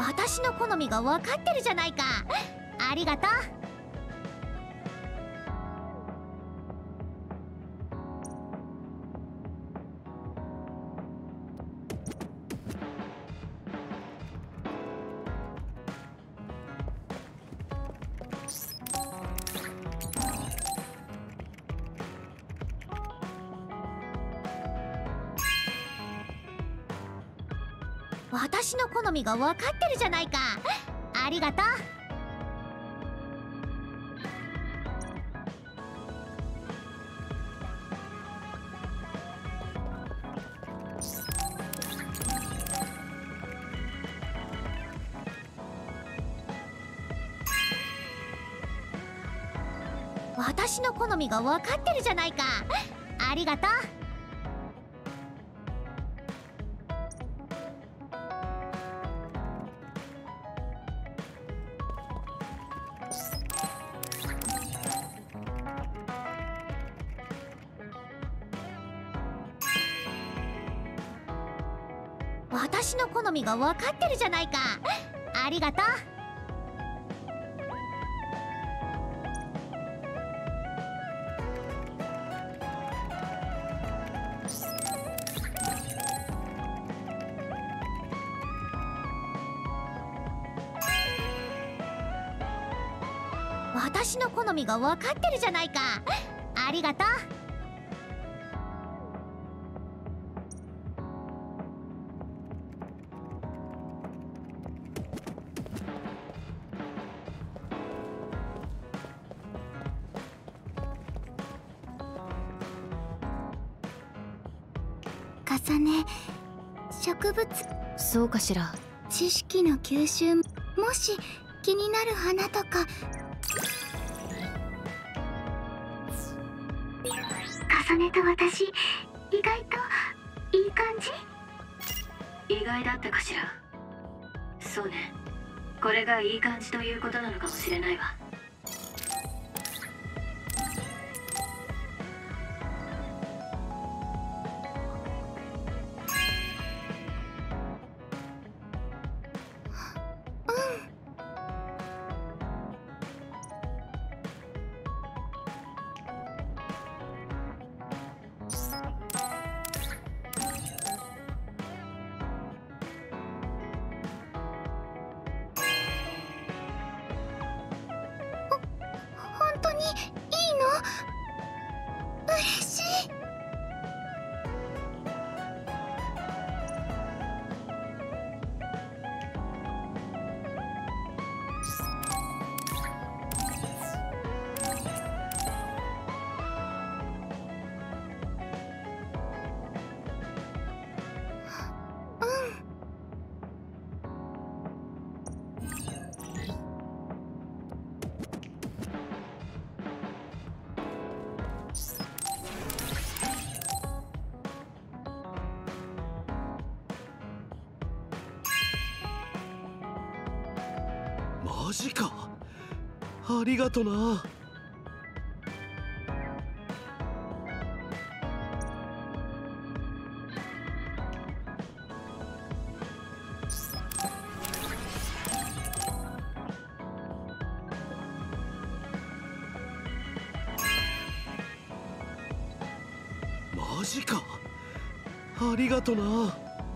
私の好みが分かってるじゃないか。ありがとう。私の好みが分かってるじゃないか。ありがとう。私の好みが分かってるじゃないか。ありがとう。私の好みが分かってるじゃないか。ありがとう。私の好みが分かってるじゃないか。ありがとう。 重ね植物、 そうかしら。 知識の吸収、もし気になる花とか。重ねと私、意外といい感じ。 意外だったかしら。そうね、これがいい感じということなのかもしれないわ。 本当にいいの？嬉しい。 マジか。ありがとな。マジか。ありがとな。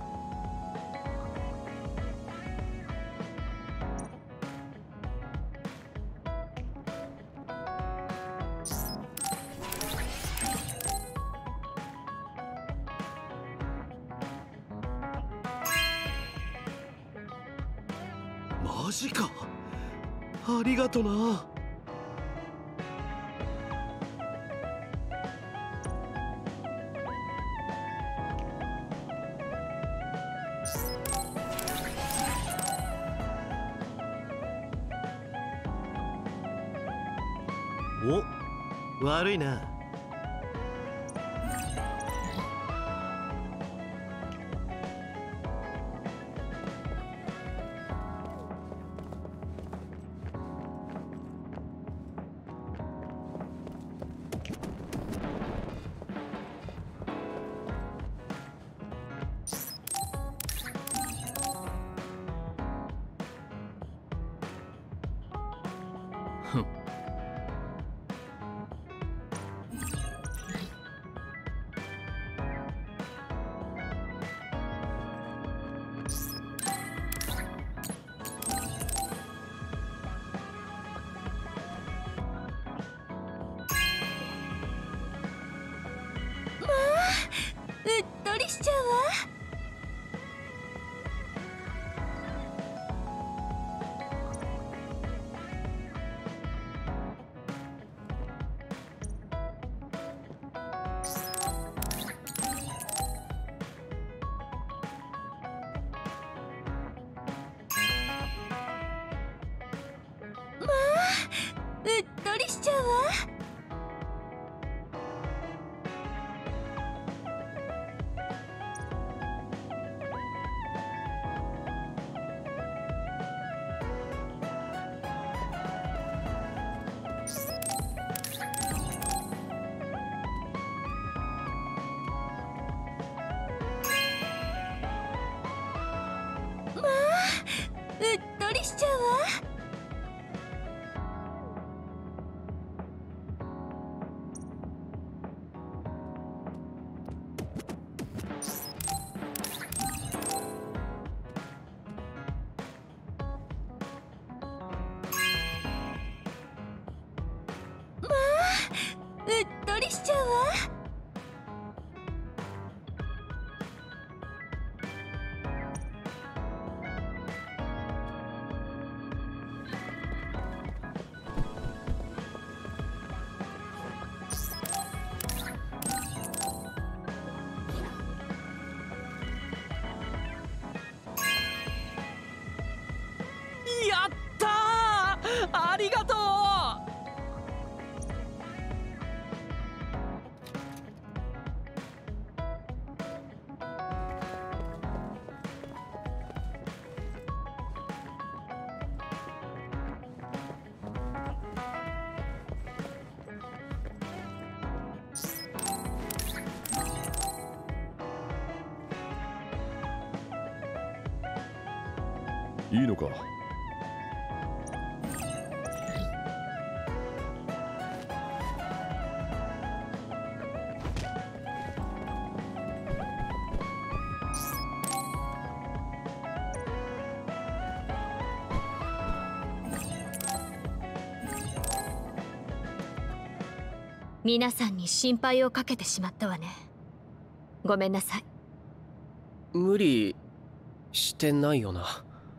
マジか。ありがとな。お、悪いな。 とりしちゃうわ。うっとりしちゃうわ。まあ、うっとりしちゃうわ。 やったー、ありがとう。 いいのか。 皆さんに心配をかけてしまったわね。ごめんなさい。 無理してないよな。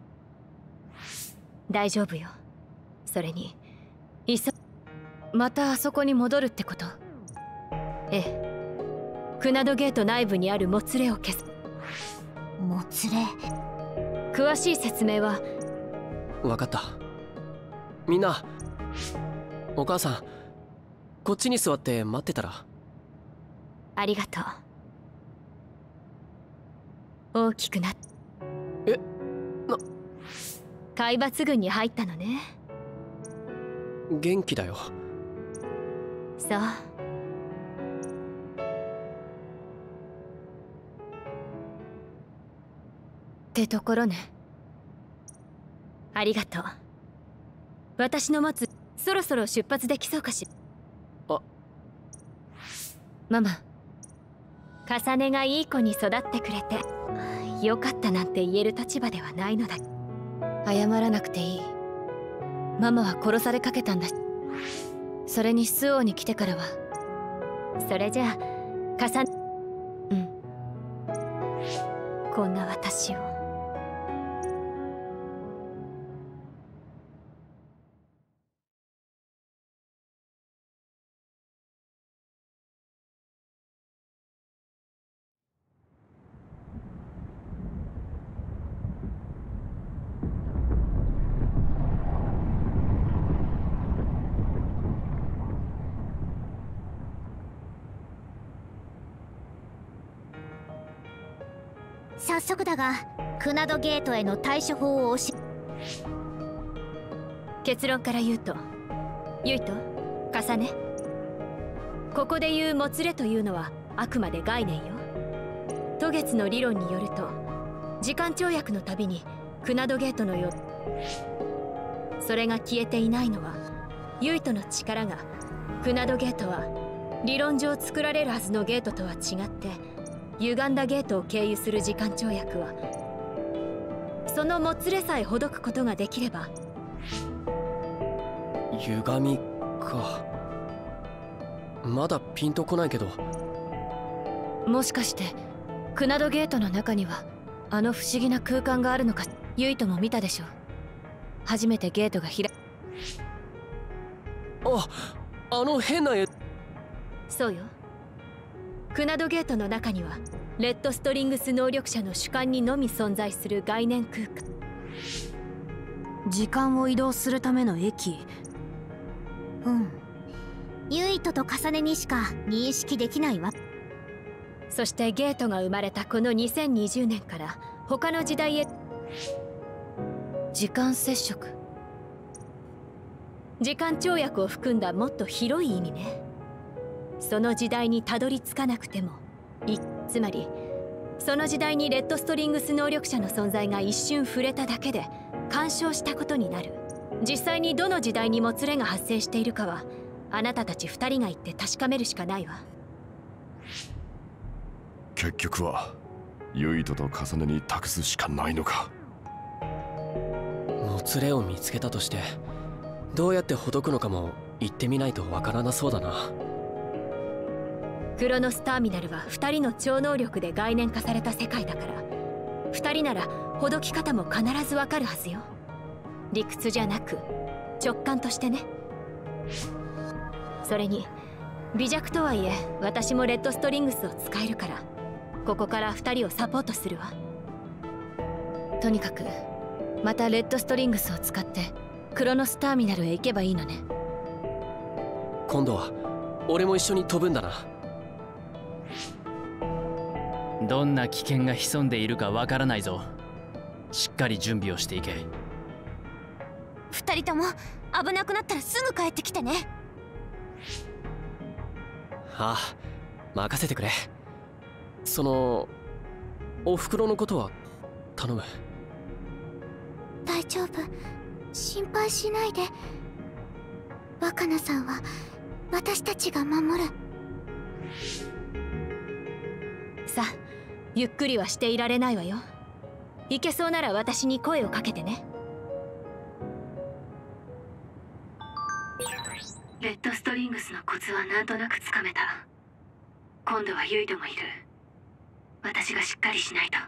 大丈夫よ。それにまたあそこに戻るってこと。ええ、クナドゲート内部にあるもつれを消す。 もつれ。 詳しい説明は。 分かった。みんな、お母さんこっちに座って待ってたら。 ありがとう。大きくなっ海抜軍に入ったのね。 元気だよ。 そう。ってところね。ありがとう。私の待つそろそろ出発できそうかしら。 あ、 ママ、重ねがいい子に育ってくれてよかったなんて言える立場ではないのだ。謝らなくていい。ママは殺されかけたんだし。それに周防に来てからは。それじゃあこんな私を。 早速だがクナドゲートへの対処法を結論から言うと、ユイと重ね、ここで言うもつれというのはあくまで概念よ。渡月の理論によると、時間跳躍のたびにクナドゲートのよう、それが消えていないのはユイとの力が、クナドゲートは理論上作られるはずのゲートとは違って歪んだゲートを経由する時間跳躍は、そのもつれさえほどくことができれば。 歪みか。まだピンとこないけど。 もしかしてクナドゲートの中にはあの不思議な空間があるのか。ユイとも見たでしょ。初めてゲートが開あの変な絵。 そうよ。クナドゲートの中にはレッドストリングス能力者の主観にのみ存在する概念空間。 時間を移動するための駅。 ユイトと重ねにしか認識できないわ。 そしてゲートが生まれたこの2020年から他の時代へ時間接触、時間跳躍を含んだもっと広い意味ね。その時代にたどり着かなくてもつまりその時代にレッドストリングス能力者の存在が一瞬触れただけで干渉したことになる。実際にどの時代にもつれが発生しているかはあなたたち2人が言って確かめるしかないわ。 結局はユイトと重ねに託すしかないのか。 もつれを見つけたとしてどうやってほどくのかも言ってみないとわからなそうだな。 クロノスターミナルは2人の超能力で概念化された世界だから、2人ならほどき方も必ずわかるはずよ。理屈じゃなく直感としてね。それに微弱とはいえ私もレッドストリングスを使えるから、ここから2人をサポートするわ。とにかくまたレッドストリングスを使ってクロノスターミナルへ行けばいいのね。 今度は俺も一緒に飛ぶんだな。 どんな危険が潜んでいるかわからないぞ。しっかり準備をしていけ。 2人とも危なくなったらすぐ帰ってきてね。 ああ、任せてくれ。そのおふくろのことは頼む。 大丈夫、心配しないで。若菜さんは私たちが守る。 さあ、ゆっくりはしていられないわよ。行けそうなら私に声をかけてね。 レッドストリングスのコツはなんとなくつかめた。今度はユイトもいる。私がしっかりしないと。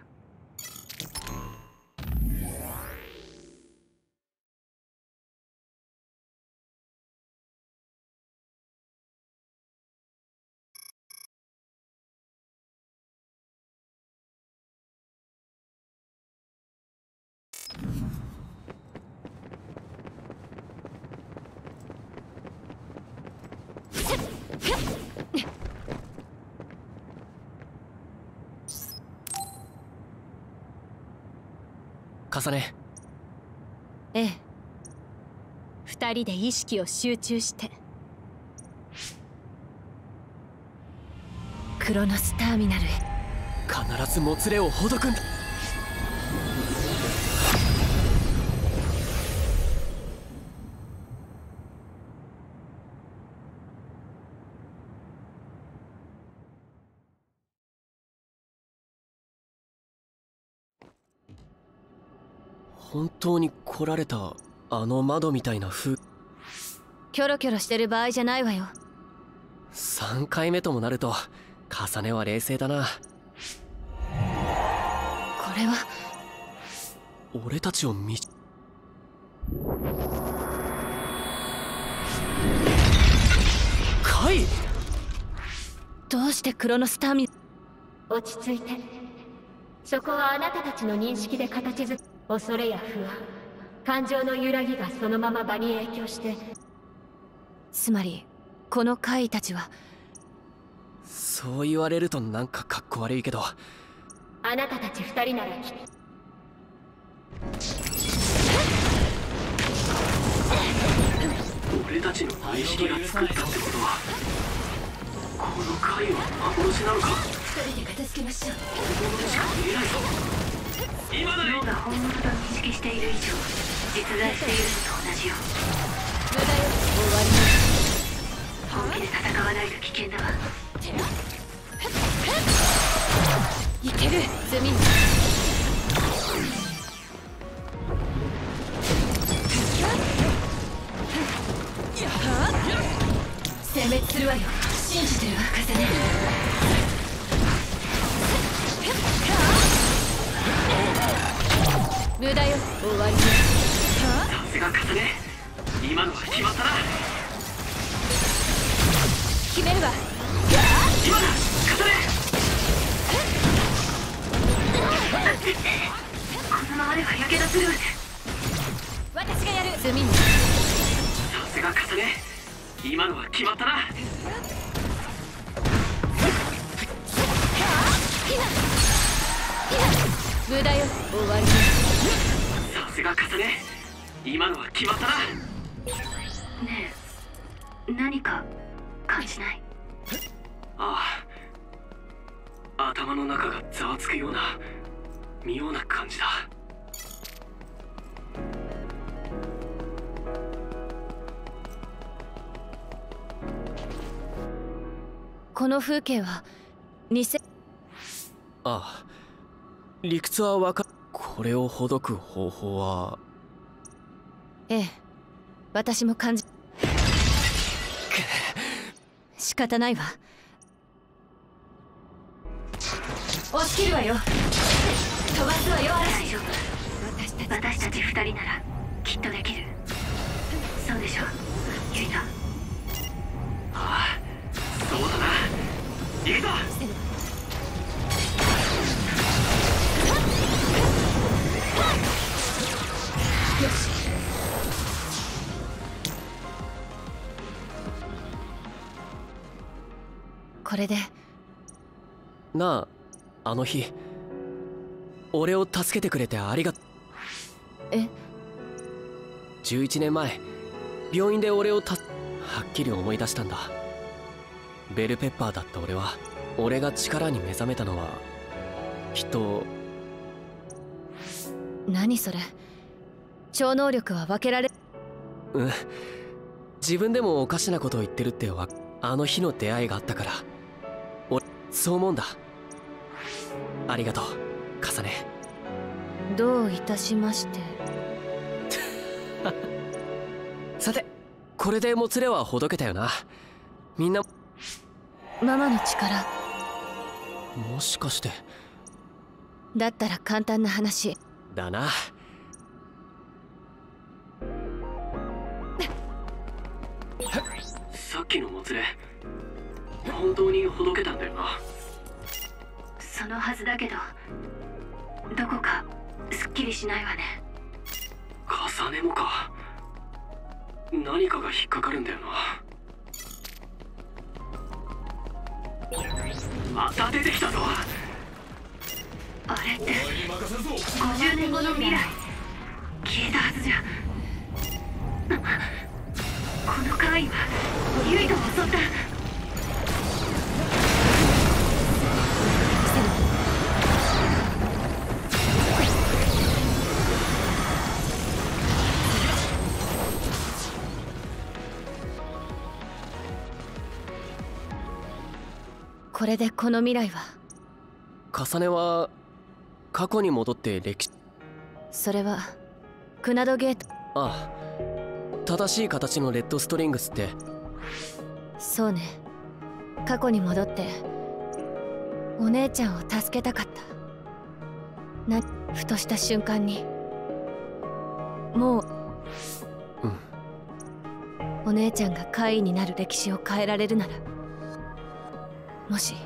重ね。 ええ、2人で意識を集中してクロノスターミナルへ。 必ずもつれをほどくんだ。本当に来られたあの窓みたいな風。 キョロキョロしてる場合じゃないわよ。 3回目ともなると重ねは冷静だな。 これは俺たちをカイ。 どうしてクロノスターミ落ち着いて。そこはあなたたちの認識で形づく恐れや不安、感情の揺らぎがそのまま場に影響して、つまりこの怪異たちは。 そう言われるとなんかかっこ悪いけど、 あなたたち2人なら俺たちの認識が作ったってことは、この回は幻なのか。 一人で片付けましょう。 本物しか見えないぞ。今だよ。 脳が本物と認識している以上、実在しているのと同じよ。 無駄よ、終わります。 本気で戦わないと危険だわ。 いける、罪に。殲滅するわよ。信じてるわ、重ね。無駄よ、終わりね。 さすが重ね。今のは決まったな。 決めるわ。 今だ重ね。 このままではやけどする。 私がやる。罪に。 さすが重ね。 今のは決まったな。 無駄よ、終わり。 さすが重ね、今のは決まったな。 ねえ、何か感じない？ ああ、頭の中がざわつくような妙な感じだ。 この風景はああ、理屈はわかる。これをほどく方法は。 ええ、私も感じ仕方ないわ。押し切るわよ。飛ばすわよ。 大丈夫。私たち2人ならきっとできる。そうでしょ、ユイト。 ああ、そうだな。いいぞ。 よし。これでなあ、あの日俺を助けてくれてありがとう。 え、 11年前病院で俺をはっきり思い出したんだ。ベルペッパーだった俺が力に目覚めたのはきっと。 何それ。超能力は分けられ。 うん、自分でもおかしなことを言ってるってあの日の出会いがあったから俺そう思うんだ。ありがとう、カサネ。 どういたしまして。 さて、これでもつれはほどけたよな。みんなママの力。 もしかしてだったら簡単な話だな。 さっきのもつれ、本当にほどけたんだよな。 そのはずだけど、どこかすっきりしないわね。 重ねもか。何かが引っかかるんだよな。また出てきたぞ。 あれって50年後の未来。消えたはずじゃ。この怪異はユイトを襲った。 これでこの未来は。 カサネは過去に戻ってそれはクナドゲート。 ああ、正しい形のレッドストリングスって。 そうね、過去に戻ってお姉ちゃんを助けたかった。ふとした瞬間にもう、お姉ちゃんが怪異になる歴史を変えられるなら。もし。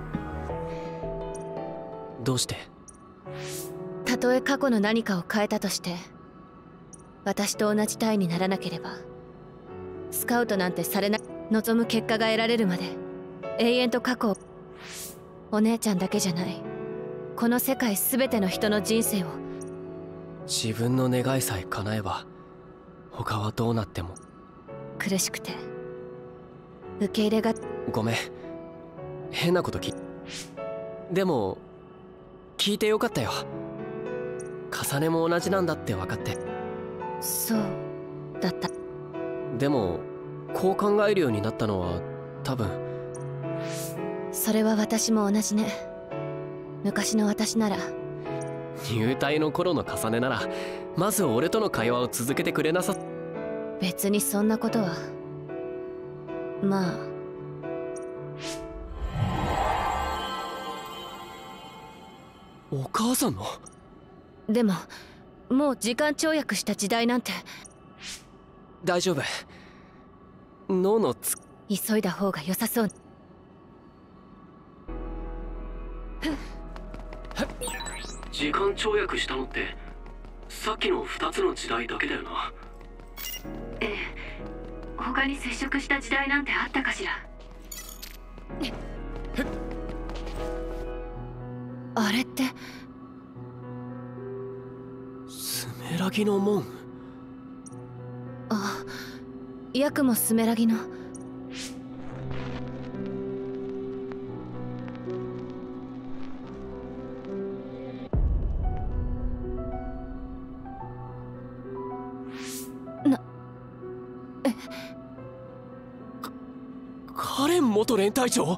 どうして？ たとえ過去の何かを変えたとして、私と同じ体にならなければスカウトなんてされない。望む結果が得られるまで永遠と過去を。お姉ちゃんだけじゃない、この世界全ての人の人生を。 自分の願いさえ叶えば他はどうなっても。 苦しくて受け入れが。 ごめん、変なことでも聞いてよかったよ。重ねも同じなんだって分かって。 そうだった。 でもこう考えるようになったのは多分。 それは私も同じね。昔の私なら。 入隊の頃の重ねならまず俺との会話を続けてくれなさ。 別にそんなことは。まあお母さんの。 でももう時間跳躍した時代なんて。 大丈夫、脳の急いだ方が良さそう。 時間跳躍したのってさっきの2つの時代だけだよな。 ええ、 他に接触した時代なんてあったかしら。 あれってスメラギの門。 あ、ヤクもスメラギの。 カレン元連隊長。 ま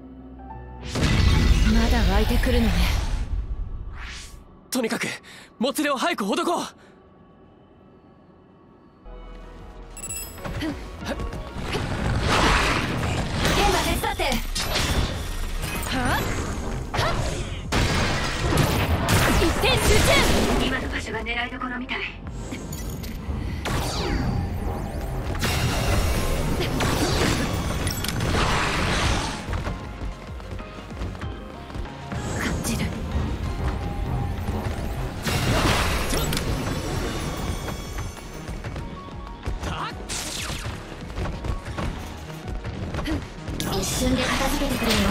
だ湧いてくるのね。 とにかくもつれを早くほどこう。 現場手伝って。はっ一点集中。 今の場所が狙いどころみたい。 感じる。 一瞬で片付けてくれよ。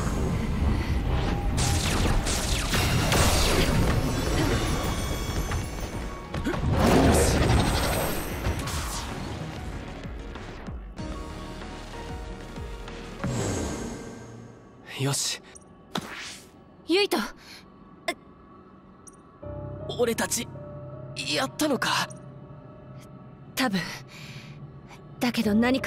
よし。 ユイト、 俺たちやったのか。 多分だけど何か。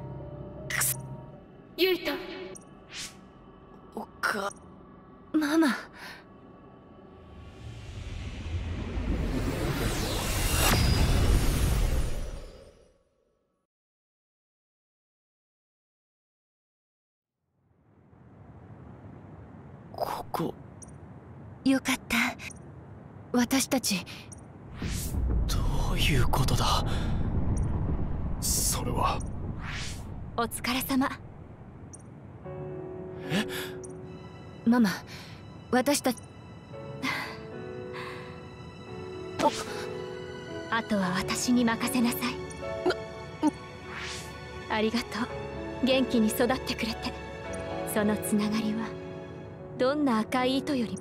ユイト、 おっか。 ママ。 ここ。 よかった。私たち。 どういうことだ。 それは。 お疲れ様。 え？ ママ、私たち。あとは私に任せなさい。ありがとう。元気に育ってくれて。そのつながりはどんな赤い糸より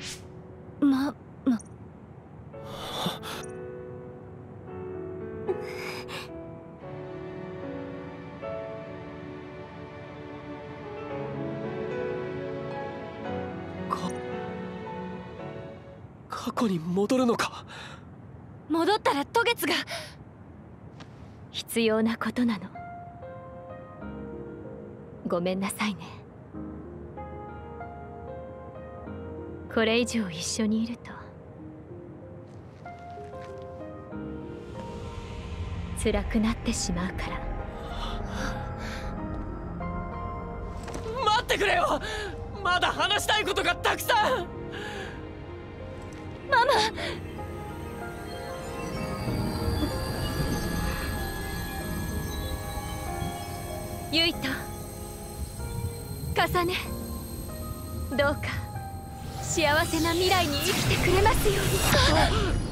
過去に戻るのか。 戻ったら渡月が必要なことなの。ごめんなさいね。これ以上一緒にいると辛くなってしまうから。 待ってくれよ。まだ話したいことがたくさん。 ママ。ユイとカサネ、どうか幸せな未来に生きてくれますように。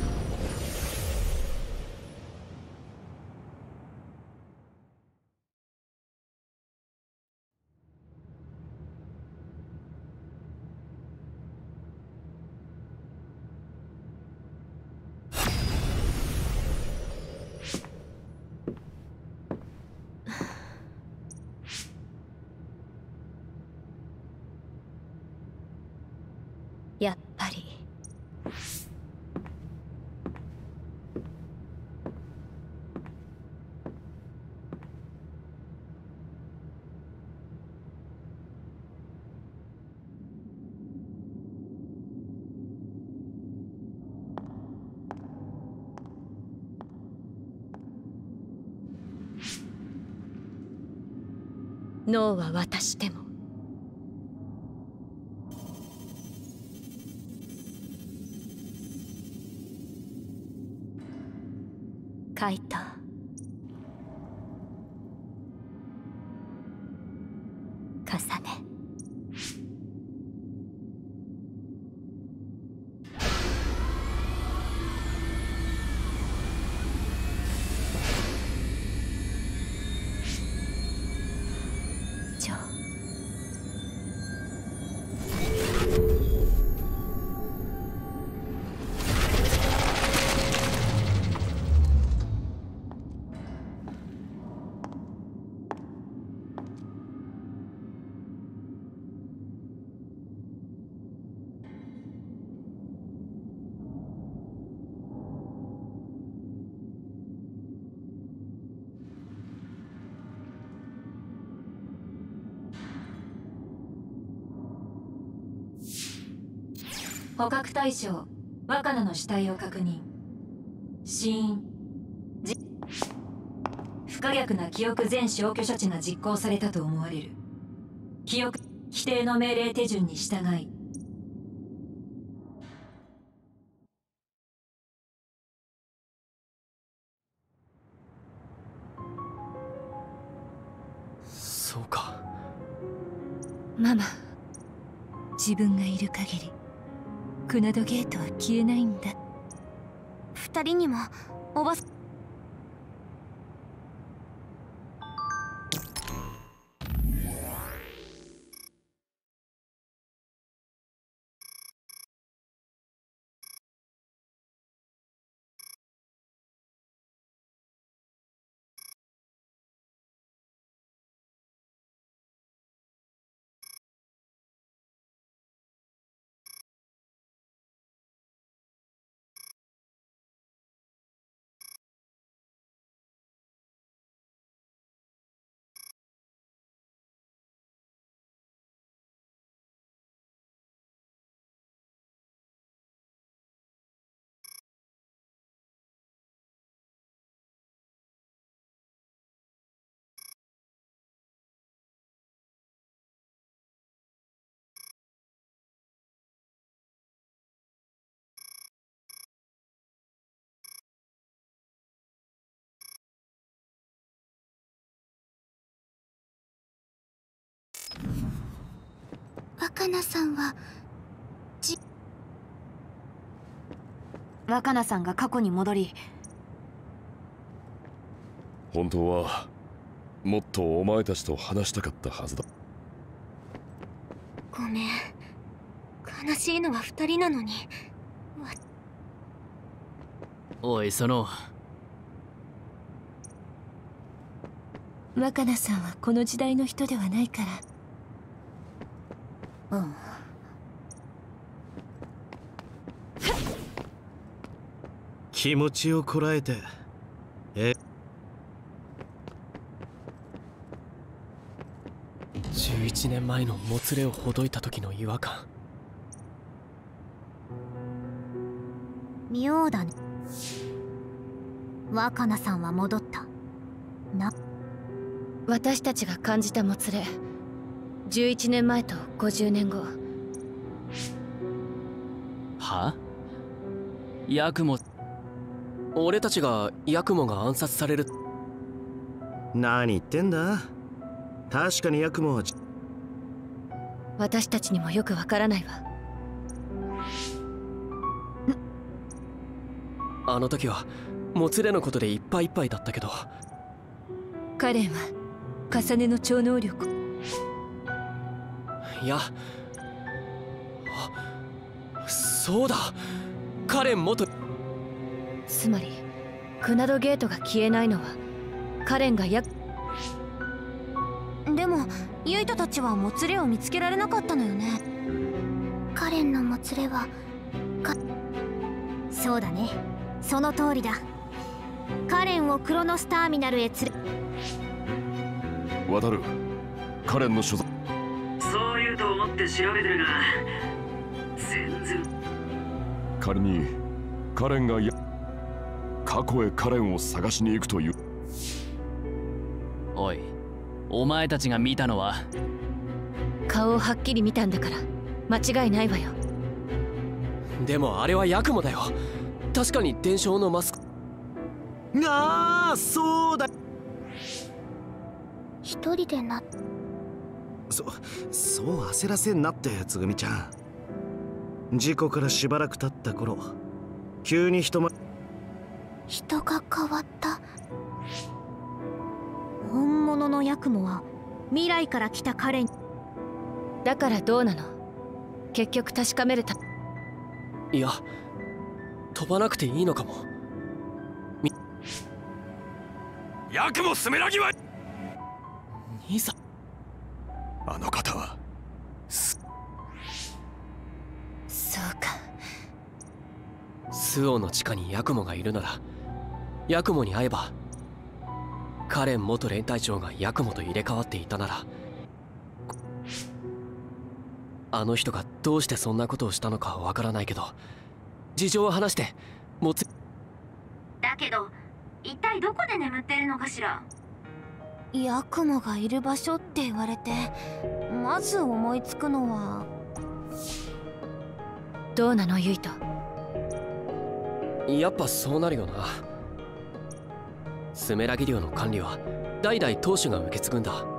やっぱり脳は渡してもカイト、カサネ、 捕獲対象若菜の死体を確認。死因不可逆な記憶全消去処置が実行されたと思われる。記憶規定の命令手順に従い。 そうか。 ママ、自分がいる限りクナドゲートは消えないんだ。 二人にもおば若菜さんは若菜さんが過去に戻り、 本当はもっとお前たちと話したかったはずだ。 ごめん、悲しいのは二人なのに。 おい、その若菜さんはこの時代の人ではないから。 うん。 気持ちをこらえて。 11年前のもつれをほどいた時の違和感。 妙だね。若菜さんは戻ったな。 私たちが感じたもつれ、11年前と50年後。 は？ヤクモ。 俺たちがヤクモが暗殺される。 何言ってんだ。確かにヤクモは私たちにもよくわからないわ。 あの時はもつれのことでいっぱいいっぱいだったけど、 カレンは重ねの超能力。 いや、そうだ、カレン元。 つまりクナドゲートが消えないのはカレンがでもユイトたちはもつれを見つけられなかったのよね。カレンのもつれはそうだね、その通りだ。カレンをクロノスターミナルへ連れ。 渡る、カレンの所在。 そう言うと思って調べてるが全然。 仮にカレンが過去へカレンを探しに行くという。 おい、お前たちが見たのは？ 顔をはっきり見たんだから間違いないわよ。 でもあれはヤクモだよ。確かに伝承のマスク。 ああ、そうだ。 一人でそう焦らせんなって、つぐみちゃん。事故からしばらく経った頃、急に人が変わった。 本物のヤクモは未来から来たカレンだからどうなの？結局確かめれた？ いや、飛ばなくていいのかも。 ヤクモスメラギは兄さん、 あの方はそうか。 スオの地下にヤクモがいるなら、ヤクモに会えば。カレン元連隊長がヤクモと入れ替わっていたなら、 あの人がどうしてそんなことをしたのかわからないけど、事情を話してもつ。 だけど一体どこで眠ってるのかしら。 ヤクモがいる場所って言われてまず思いつくのは。 どうなのユイト。 やっぱそうなるよな。スメラギ領の管理は代々当主が受け継ぐんだ。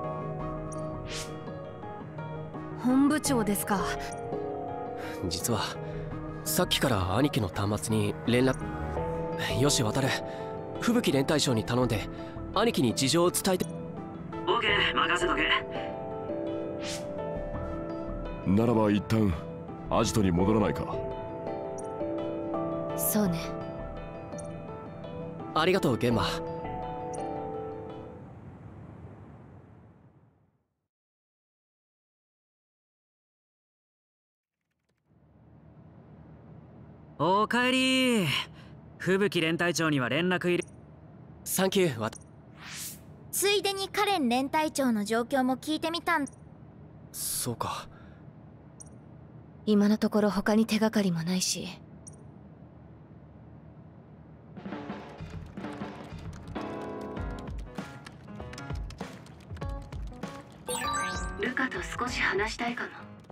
本部長ですか。 実はさっきから兄貴の端末に連絡。よし渡る、吹雪連隊長に頼んで兄貴に事情を伝えて。 オーケー、任せとけ。 ならば一旦アジトに戻らないか。 そうね。 ありがとう玄馬。 おかえり。吹雪連隊長には連絡入れ。 サンキュー。 ついでにカレン連隊長の状況も聞いてみたん。 そうか。 今のところ他に手がかりもないし。 ルカと少し話したいかも。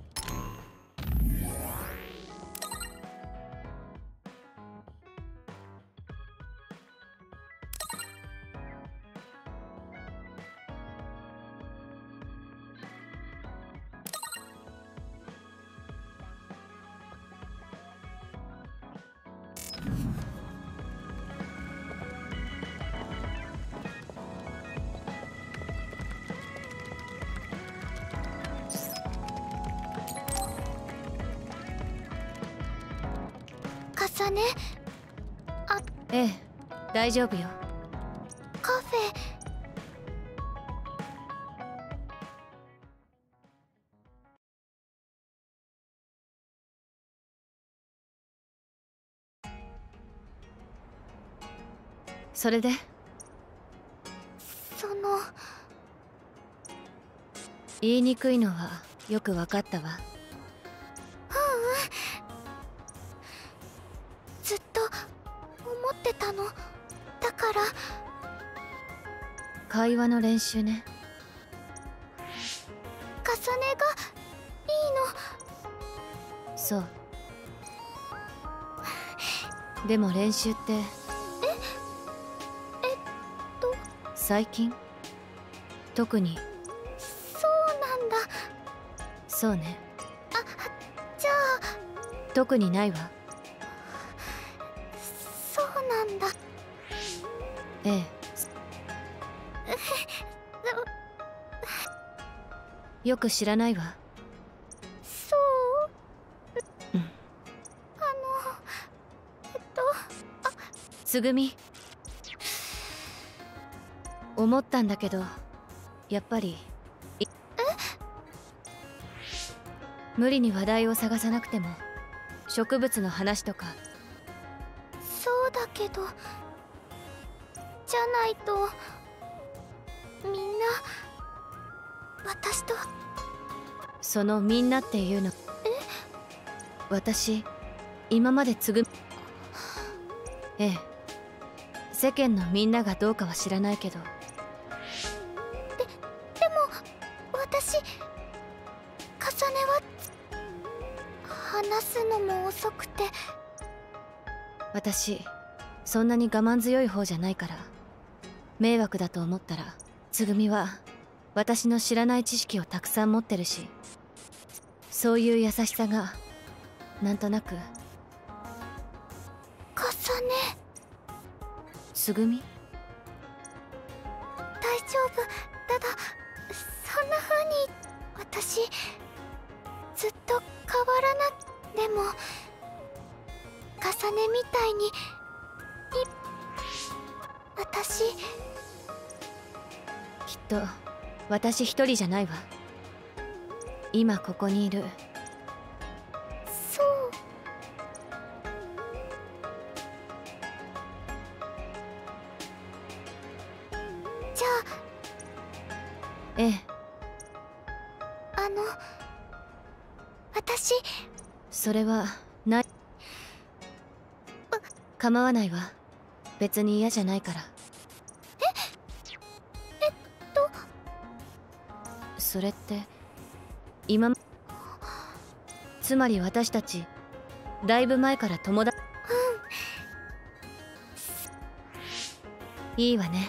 カサネ。 ええ、大丈夫よ。 カフェ。 それで言いにくいのはよくわかったわ。 ずっと思ってたの。だから会話の練習ね。 カサネがいいの。 そうでも練習って最近特に。 そうなんだ。 そうね。 じゃあ特にないわ。 そうなんだ。 ええ。よく知らないわ。 そう。 つぐみ、思ったんだけどやっぱり無理に話題を探さなくても植物の話とか。 そうだけどじゃないとみんな私と。 そのみんなっていうの。私今までつぐ。ええ、世間のみんながどうかは知らないけど。 でも私カサネは話すのも遅くて。 私そんなに我慢強い方じゃないから。迷惑だと思ったらつぐみは私の知らない知識をたくさん持ってるし、そういう優しさがなんとなく。 カサネ。 つぐみ、 大丈夫。ただそんな風に私ずっと変わらな。でもカサネみたいに私きっと私一人じゃないわ。今ここにいる。 そう。じゃあええ。 私。 それはない。構わないわ。別に嫌じゃないから。それって今つまり私たちだいぶ前から友達。いいわね。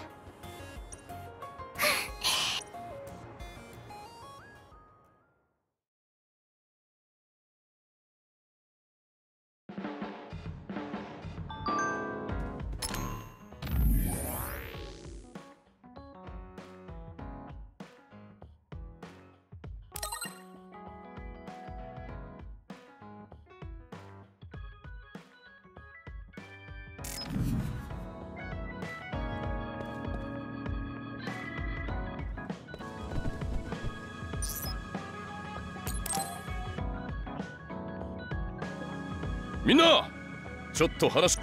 みんなちょっと話。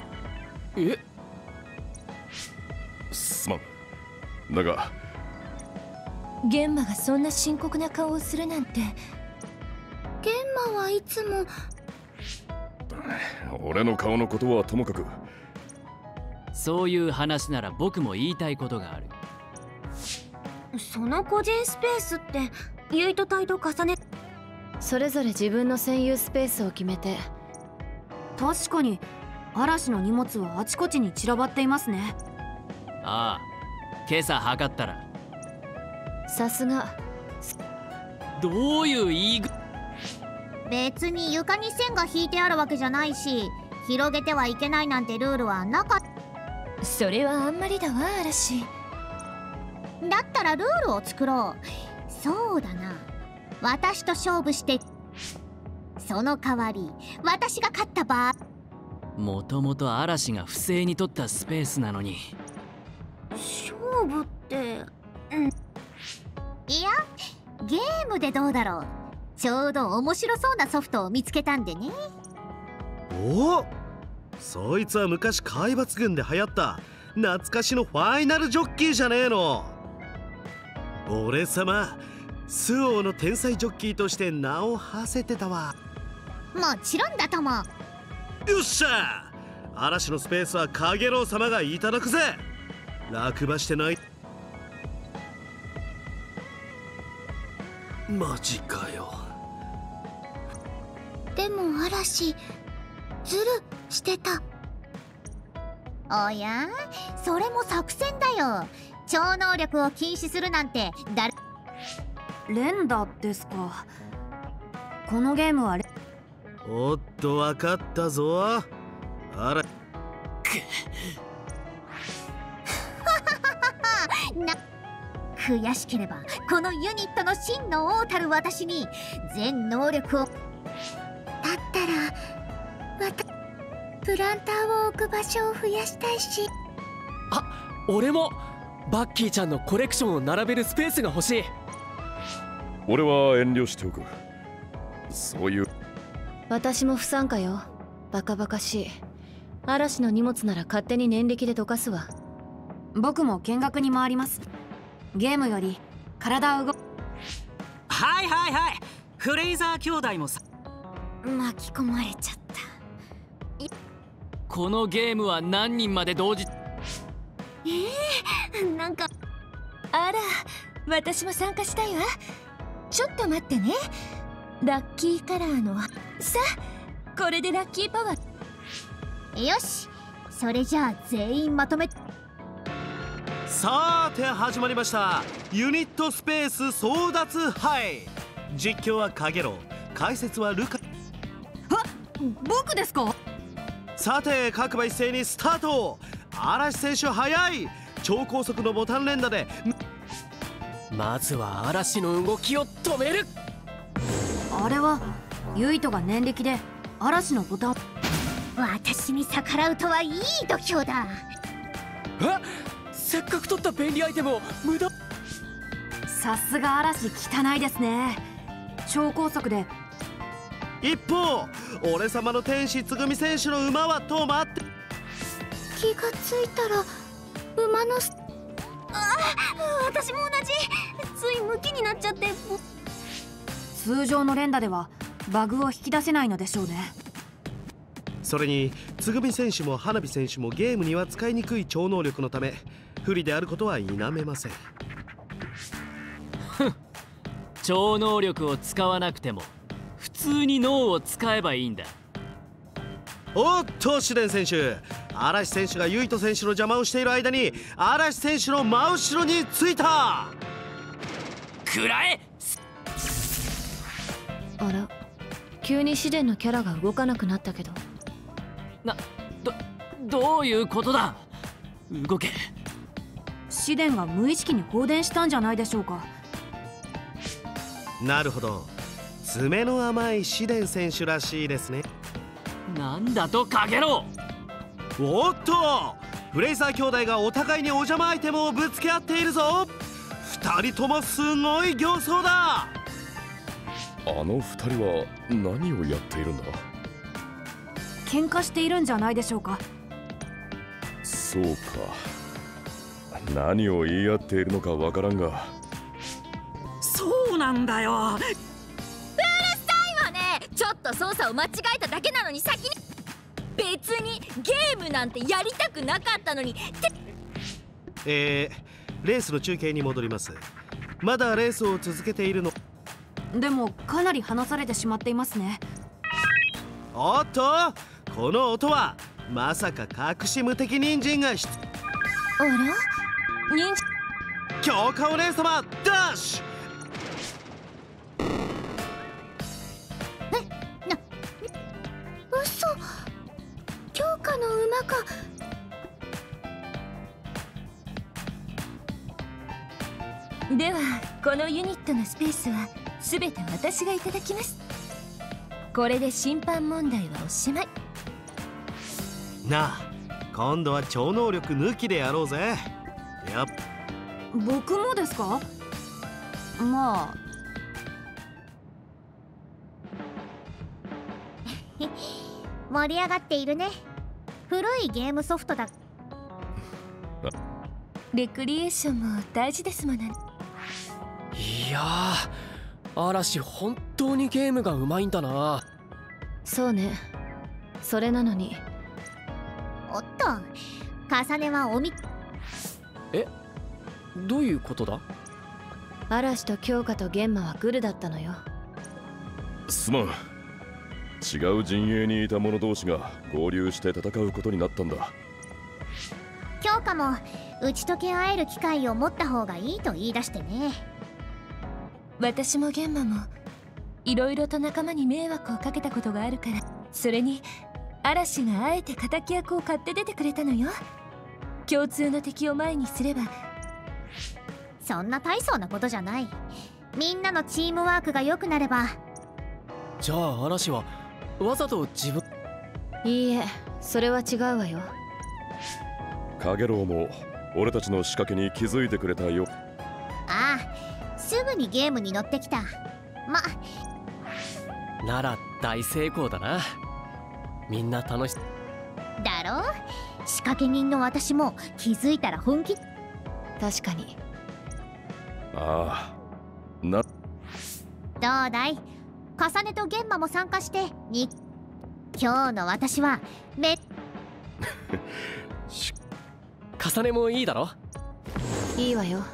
すまん。だが玄馬がそんな深刻な顔をするなんて。 玄馬はいつも。 俺の顔のことはともかく、 そういう話なら僕も言いたいことがある。 その個人スペースってユイト隊と重ね。 それぞれ自分の占有スペースを決めて。 確かに嵐の荷物はあちこちに散らばっていますね。 ああ、今朝測ったら。 さすが。 どういう言いぐ。 別に床に線が引いてあるわけじゃないし、広げてはいけないなんてルールはなかった。 それはあんまりだわ、嵐。 だったらルールを作ろう。そうだな、私と勝負して、その代わり私が勝った場合。 もともと嵐が不正に取ったスペースなのに。 勝負って、 いや、ゲームでどうだろう。ちょうど面白そうなソフトを見つけたんでね。 おお、そいつは昔海抜軍で流行った懐かしのファイナルジョッキーじゃねえの。俺様スオの天才ジョッキーとして名を馳せてたわ。 もちろんだとも。 よっしゃ、嵐のスペースはカゲロウ様がいただくぜ。落馬してない。マジかよ。 でも嵐ズルしてた。おや、それも作戦だよ。超能力を禁止するなんて誰。 連打ですか。このゲームはおっと、分かったぞ。あらな、悔しければこのユニットの真の王たる私に全能力を。だったらプランターを置く場所を増やしたいし。 あ、俺もバッキーちゃんのコレクションを並べるスペースが欲しい。 俺は遠慮しておく。そういう。 私も不参加よ。バカバカしい。嵐の荷物なら勝手に念力でどかすわ。 僕も見学に回ります。ゲームより体を動。 はいはいはい、フレイザー兄弟もさ。 巻き込まれちゃった。 このゲームは何人まで同時。 なんか。 あら、私も参加したいわ。ちょっと待ってね。ラッキーカラーのさあ、これでラッキーパワー。 よし、それじゃあ全員まとめ。 さーて始まりました、ユニットスペース争奪杯。実況はカゲロウ、解説はルカ。 僕ですか。 さて各馬一斉にスタート。嵐選手速い。超高速のボタン連打でまずは嵐の動きを止める。 あれはユイトが念力で嵐のボタン。 私に逆らうとはいい度胸だ。 あ、せっかく取った便利アイテムを無駄。 さすが嵐汚いですね。超高速で。 一方俺様の天使つぐみ選手の馬は止まって。 気がついたら馬の私も同じ。ついムキになっちゃって。通常の連打ではバグを引き出せないのでしょうね。 それにつぐみ選手も花火選手もゲームには使いにくい超能力のため不利であることは否めません。 超能力を使わなくても普通に脳を使えばいいんだ。 おっと試練選手、嵐選手がユイト選手の邪魔をしている間に嵐選手の真後ろについた。 くらえ。 あら、急に試練のキャラが動かなくなったけど。 どういうことだ。動け。 試練が無意識に放電したんじゃないでしょうか。 なるほど、爪の甘い試練選手らしいですね。 なんだとカゲロウ。 おっとフレイザー兄弟がお互いにお邪魔アイテムをぶつけ合っているぞ。二人ともすごい形相だ。 あの二人は何をやっているんだ。 喧嘩しているんじゃないでしょうか。 そうか、何を言い合っているのかわからんが。 そうなんだよ。 うるさいわね。ちょっと操作を間違えただけなのに先に。別にゲームなんてやりたくなかったのに。 レースの中継に戻ります。まだレースを続けているの。 でもかなり離されてしまっていますね。 おっとこの音はまさか隠し無敵人参があら、忍者強化お姉様ダッシュ。 嘘、強化の馬か。 ではこのユニットのスペースは全て私がいただきます。これで審判問題はおしまい。 なあ、今度は超能力抜きでやろうぜ。やっ僕もですか。まあ盛り上がっているね。古いゲームソフトだ。 レクリエーションも大事ですものね。 いやー、嵐本当にゲームがうまいんだな。 そうね。それなのに。 おっと、重ねはおみ。 どういうことだ。 嵐と京香と玄馬はグルだったのよ。 すまん、違う陣営にいた者同士が合流して戦うことになったんだ。 強化も打ち解け合える機会を持った方がいいと言い出してね。 私も玄馬もいろいろと仲間に迷惑をかけたことがあるから。それに嵐があえて敵役を買って出てくれたのよ。共通の敵を前にすれば。 そんな大層なことじゃない。みんなのチームワークが良くなれば。 じゃあ嵐はわざと自分。 いいえ、それは違うわよ。 カゲロウも俺たちの仕掛けに気づいてくれたよ。 ああ、すぐにゲームに乗ってきた。 なら大成功だな。みんな楽しだろう。仕掛け人の私も気づいたら本気。 確かに。 ああ、な。 どうだい、重ねと玄馬も参加してに。今日の私は重ねもいいだろ。 いいわよ。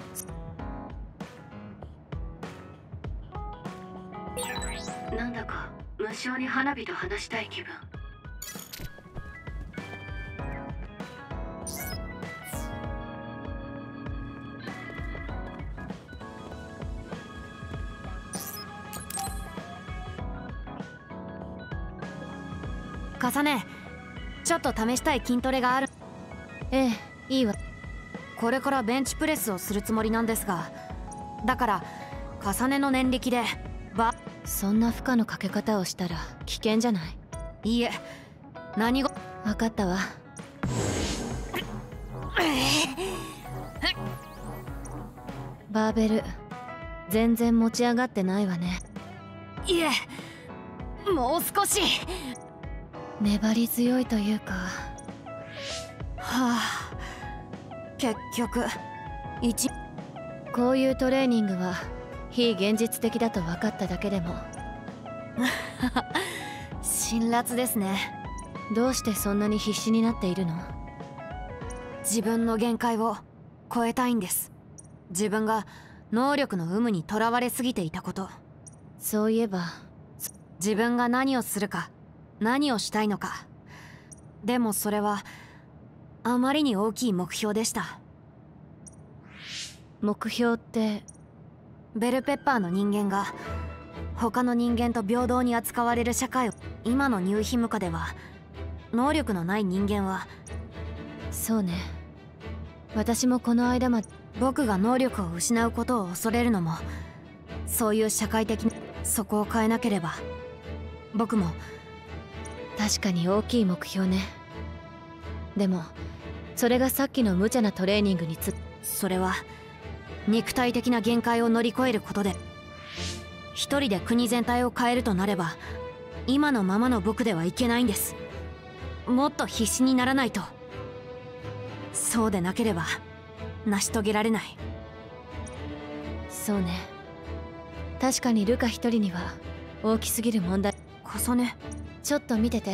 なんだか無性に花火と話したい気分。 重ね、ちょっと試したい筋トレがある。 ええ、いいわ。 これからベンチプレスをするつもりなんですが、だから重ねの念力でそんな負荷のかけ方をしたら危険じゃない。 いいえ、何が。 分かったわ。バーベル全然持ち上がってないわね。 いえ、もう少し。 粘り強いというか。 はあ、結局こういうトレーニングは非現実的だと分かっただけでも辛辣ですね。 どうしてそんなに必死になっているの？ 自分の限界を超えたいんです。自分が能力の有無にとらわれすぎていたこと。 そういえば自分が何をするか、何をしたいのか。でもそれはあまりに大きい目標でした。 目標って？ ベルペッパーの人間が他の人間と平等に扱われる社会を。今のニューヒムカでは能力のない人間は。 そうね。私もこの間まで僕が能力を失うことを恐れるのもそういう社会的な。そこを変えなければ僕も。 確かに大きい目標ね。でもそれがさっきの無茶なトレーニングにそれは肉体的な限界を乗り越えることで一人で国全体を変えるとなれば今のままの僕ではいけないんです。もっと必死にならないと。そうでなければ成し遂げられない。 そうね。確かにルカ一人には大きすぎる問題。 重ね、 ちょっと見てて。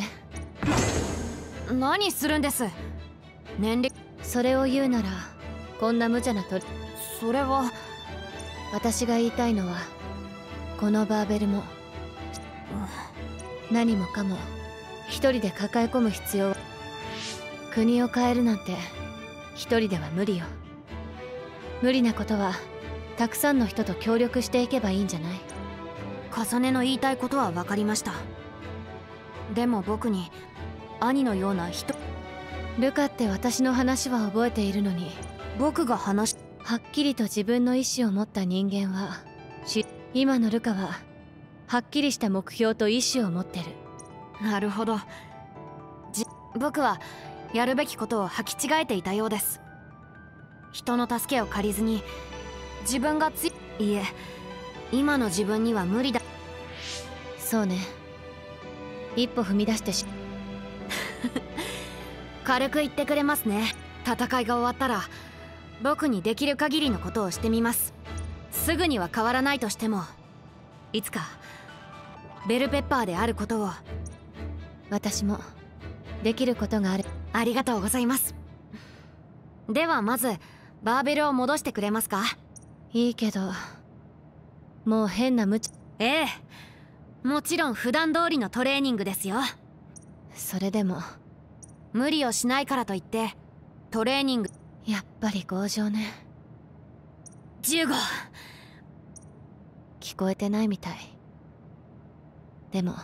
何するんです。年齢。 それを言うならこんな無茶なそれは。 私が言いたいのはこのバーベルも何もかも一人で抱え込む必要は。国を変えるなんて一人では無理よ。無理なことはたくさんの人と協力していけばいいんじゃない？ 重ねの言いたいことは分かりました。でも僕に兄のような人。 ルカって私の話は覚えているのに。 僕がはっきりと自分の意志を持った人間は今のルカははっきりした目標と意志を持ってる。 なるほど。僕はやるべきことを履き違えていたようです。人の助けを借りずに自分がいいえ、今の自分には無理だ。 そうね。一歩踏み出して軽く言ってくれますね。戦いが終わったら僕にできる限りのことをしてみます。すぐには変わらないとしてもいつかベルペッパーであることを。 私もできることがある。 ありがとうございます。ではまずバーベルを戻してくれますか？ いいけどもう変な無茶。 ええ、もちろん普段通りのトレーニングですよ。 それでも無理をしないからといってトレーニング。 やっぱり強情ね。 15。 聞こえてないみたい。でも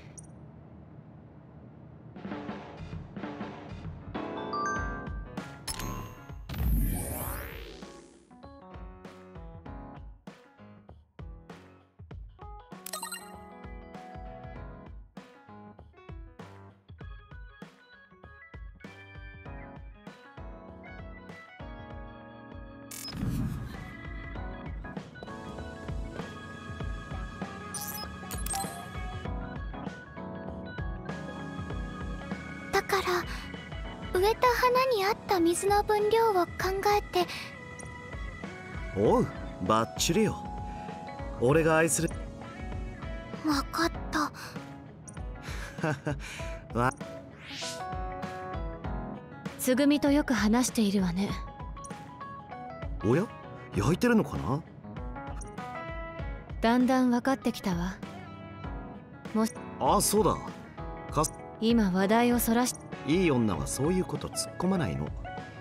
だから植えた花に合った水の分量を考えて。 おう、バッチリよ。俺が愛する。 分かった。 つぐみとよく話しているわね。 おや、焼いてるのかな？ だんだん分かってきたわ。 あ、そうだ。 今話題をそらし。 いい女はそういうこと突っ込まないの。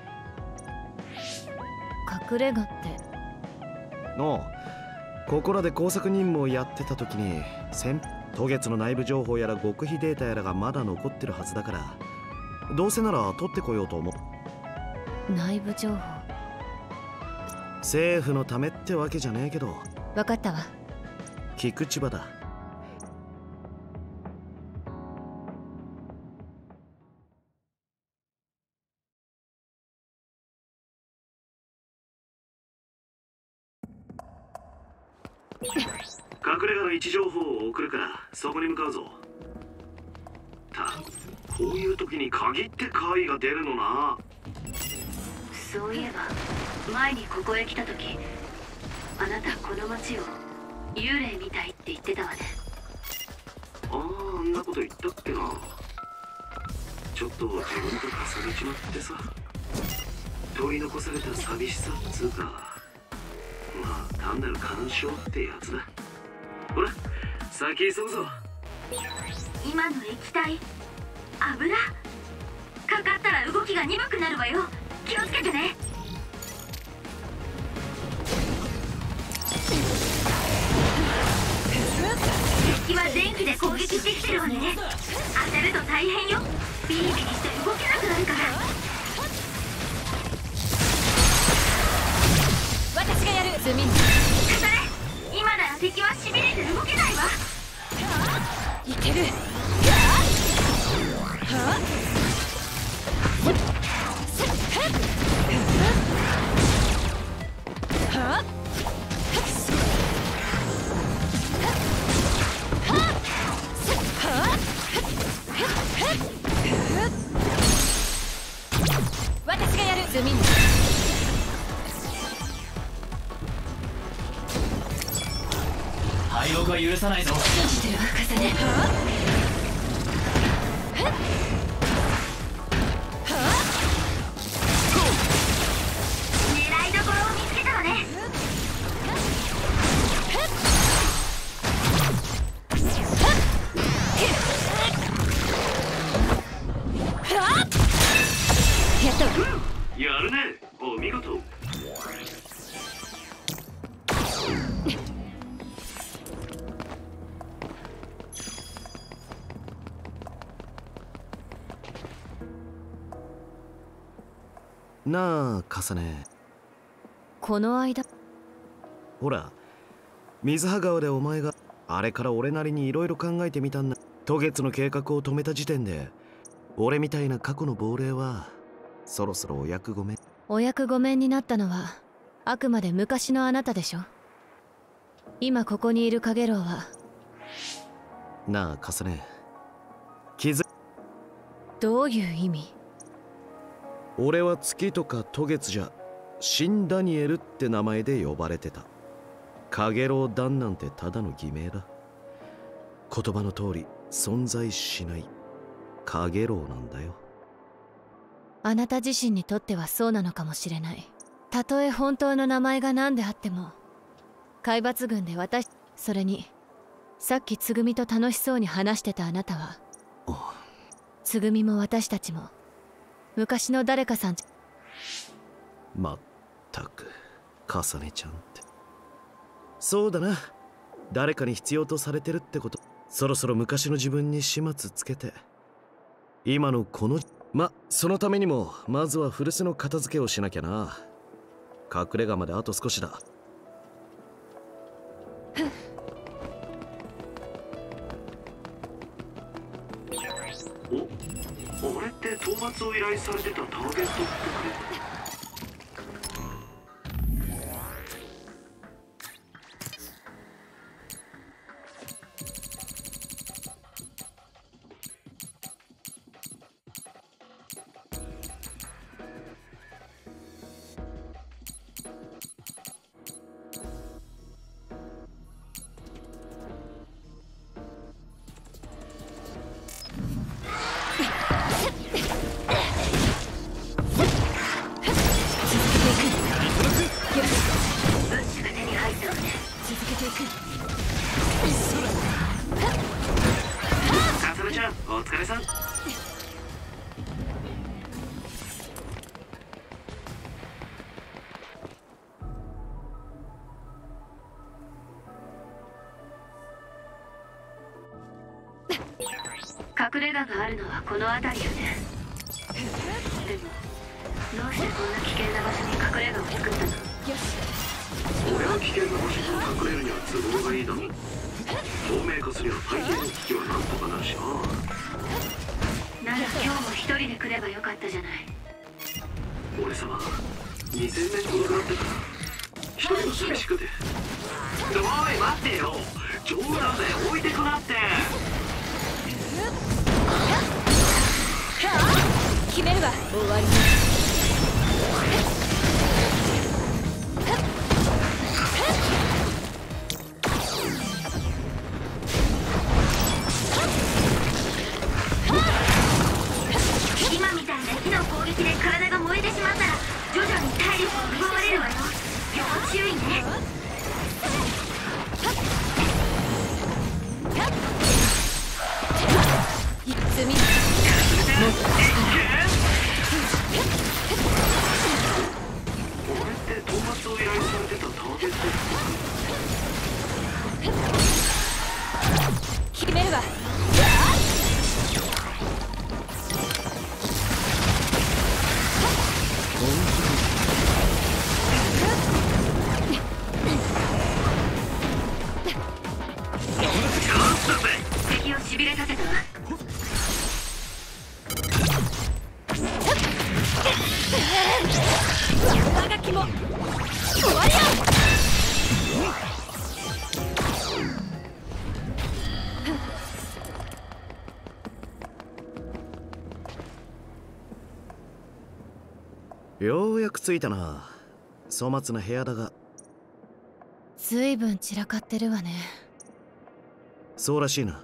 隠れ家って。 のここらで工作任務をやってた時に渡月の内部情報やら極秘データやらがまだ残ってるはずだから、どうせなら取ってこようと思う。 内部情報。 政府のためってわけじゃねえけど。 分かったわ。 菊池場だ。 隠れ家の位置情報を送るからそこに向かうぞ。こういう時に限って怪異が出るのな。 そういえば前にここへ来た時、あなたこの町を幽霊みたいって言ってたわね。 んなこと言ったっけな。ちょっと自分と重ねちまってさ、取り残された寂しさっつうか、まあ単なる干渉ってやつだ。ほら先急ぐぞ。 今の液体油かかったら動きが鈍くなるわよ。気をつけてね。敵は電気で攻撃してきてるわね。当たると大変よ。ビリビリして動けなくなるから。 私がやる。ズミンかされ、今なら敵はしびれて動けないわ。 いける。私がやる。ズミン敗北は許さないぞ。 信じてるわ、重ね。 狙いどころを見つけたわね。 やったわ。 やるね、お見事。 なあ重ね、 この間ほら水葉川でお前があれから俺なりにいろいろ考えてみたんだ。渡月の計画を止めた時点で俺みたいな過去の亡霊はそろそろお役御免。 お役御免になったのはあくまで昔のあなたでしょ。今ここにいるカゲロウは。 なあ重ね、 どういう意味？ 俺は月とか渡月じゃ新ダニエルって名前で呼ばれてた。カゲロウダンなんてただの偽名だ。言葉の通り存在しないカゲロウなんだよ。 あなた自身にとってはそうなのかもしれない。たとえ本当の名前が何であっても、海抜軍でそれにさっきつぐみと楽しそうに話してたあなたは、つぐみも私たちも昔の誰かさん。 まったく重ねちゃんって。そうだな、誰かに必要とされてるってこと。そろそろ昔の自分に始末つけて今のこのそのためにもまずは古巣の片付けをしなきゃな。隠れ家まであと少しだ。 俺って討伐を依頼されてたターゲットってくれ。お疲れさん。 隠れ家があるのはこの辺りよね。でもどうしてこんな危険な場所に隠れ家を作ったの？ 俺は危険な場所に隠れるには都合がいいだろう。透明化すりゃ大抵の危機はなんとかなるしな。 なら今日も一人で来ればよかったじゃない。 俺様2000年ほどだったから一人も寂しくて。おい待ってよ、冗談で置いてくなって。 決めるわ。終わり。 注意ね。 積みこれって討伐を依頼されてたターゲット。 決めるわ。 敵をしびれさせたわ。 我が気も終わりよ。 ようやく着いたな。粗末な部屋だが。 ずいぶん散らかってるわね。 そうらしいな。